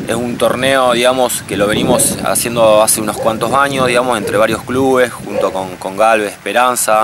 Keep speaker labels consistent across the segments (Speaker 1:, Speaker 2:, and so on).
Speaker 1: Es un torneo, digamos, que lo venimos haciendo hace unos cuantos años, digamos, entre varios clubes, junto con Galvez, Esperanza,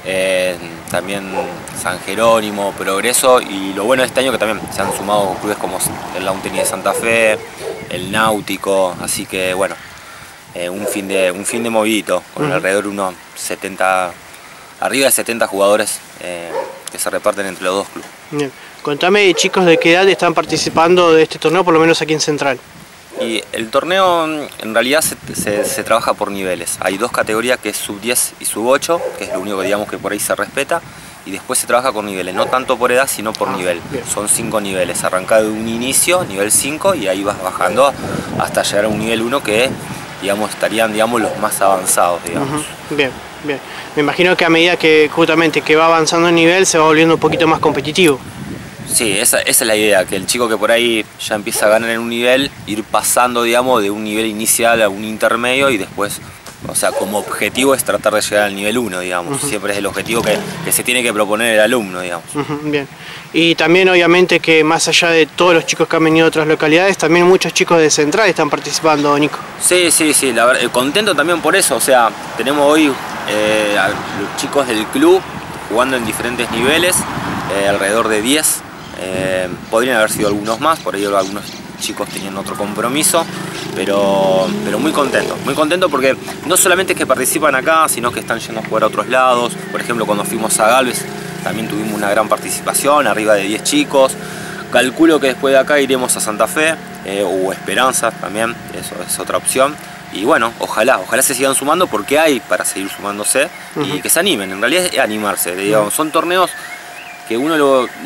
Speaker 1: también San Jerónimo, Progreso, y lo bueno de este año que también se han sumado clubes como el Lawn Tennis de Santa Fe, el Náutico, así que bueno, un fin de movidito, con alrededor de unos 70, arriba de 70 jugadores que se reparten entre los dos clubes.
Speaker 2: Bien. Contame, chicos, de qué edad están participando de este torneo, por lo menos aquí en Central.
Speaker 1: Y el torneo en realidad se trabaja por niveles. Hay dos categorías, que es sub 10 y sub 8, que es lo único que digamos que por ahí se respeta, y después se trabaja con niveles, no tanto por edad sino por nivel.
Speaker 2: Bien.
Speaker 1: Son 5 niveles, arrancado de un inicio, nivel 5, y ahí vas bajando hasta llegar a un nivel 1 que digamos, estarían digamos, los más avanzados. Digamos.
Speaker 2: Bien, bien. Me imagino que a medida que justamente que va avanzando el nivel se va volviendo un poquito más competitivo.
Speaker 1: Sí, esa es la idea, que el chico que por ahí ya empieza a ganar en un nivel, ir pasando, digamos, de un nivel inicial a un intermedio y después, o sea, como objetivo es tratar de llegar al nivel 1, digamos. Siempre es el objetivo que se tiene que proponer el alumno, digamos.
Speaker 2: Bien. Y también obviamente que más allá de todos los chicos que han venido de otras localidades, también muchos chicos de Central están participando, Nico.
Speaker 1: Sí, la verdad, contento también por eso, o sea, tenemos hoy a los chicos del club jugando en diferentes niveles, alrededor de 10. Podrían haber sido algunos más, por ello algunos chicos tenían otro compromiso, pero muy contento porque no solamente es que participan acá, sino que están yendo a jugar a otros lados. Por ejemplo, cuando fuimos a Galvez también tuvimos una gran participación, arriba de 10 chicos. Calculo que después de acá iremos a Santa Fe o Esperanza también, eso es otra opción. Y bueno, ojalá se sigan sumando porque hay para seguir sumándose y que se animen. En realidad es animarse, digamos. Son torneos que uno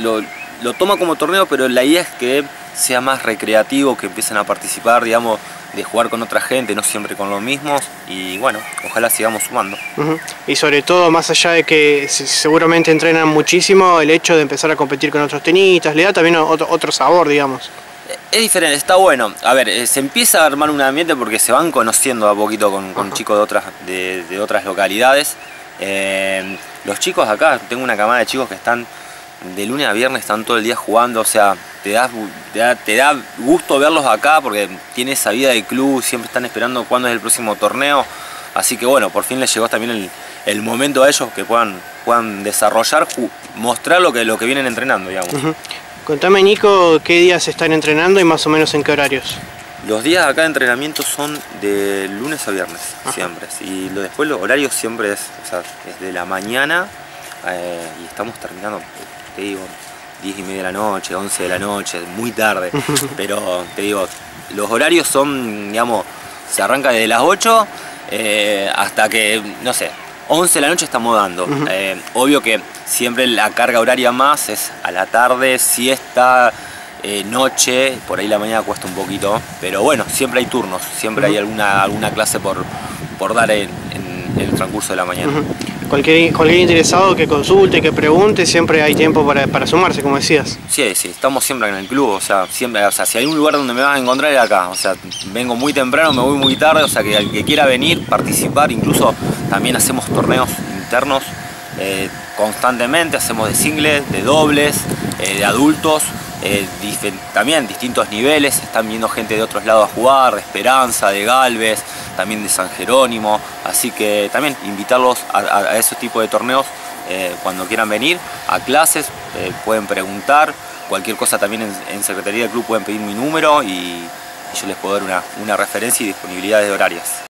Speaker 1: lo toma como torneo, pero la idea es que sea más recreativo, que empiecen a participar, digamos, de jugar con otra gente, no siempre con los mismos, y bueno, ojalá sigamos sumando.
Speaker 2: Y sobre todo, más allá de que seguramente entrenan muchísimo, el hecho de empezar a competir con otros tenistas, le da también otro sabor, digamos.
Speaker 1: Es diferente, está bueno. A ver, se empieza a armar un ambiente porque se van conociendo a poquito con chicos de otras localidades. Los chicos acá, tengo una camada de chicos que están de lunes a viernes, están todo el día jugando, o sea, te da gusto verlos acá porque tiene esa vida de club, siempre están esperando cuándo es el próximo torneo, así que bueno, por fin les llegó también el momento a ellos que puedan desarrollar, mostrar lo que vienen entrenando, digamos.
Speaker 2: Contame, Nico, ¿qué días están entrenando y más o menos en qué horarios?
Speaker 1: Los días acá de entrenamiento son de lunes a viernes, siempre, y después los horarios siempre es de la mañana y estamos terminando, te digo, 10:30 de la noche, 11 de la noche, muy tarde, pero te digo, los horarios son, digamos, se arranca desde las 8 hasta que, no sé, 11 de la noche estamos dando. Obvio que siempre la carga horaria más es a la tarde, siesta, noche, por ahí la mañana cuesta un poquito, pero bueno, siempre hay turnos, siempre hay alguna clase por dar en el transcurso de la mañana.
Speaker 2: Cualquier interesado que consulte, que pregunte, siempre hay tiempo para sumarse, como decías.
Speaker 1: Sí, estamos siempre en el club, o sea, si hay un lugar donde me vas a encontrar es acá, o sea, vengo muy temprano, me voy muy tarde, o sea, que el que quiera venir, participar, incluso también hacemos torneos internos constantemente, hacemos de singles, de dobles, de adultos, también distintos niveles, están viendo gente de otros lados a jugar, de Esperanza, de Galvez, también de San Jerónimo, así que también invitarlos a esos tipos de torneos cuando quieran venir a clases, pueden preguntar, cualquier cosa también en Secretaría del Club pueden pedir mi número y yo les puedo dar una referencia y disponibilidades horarias.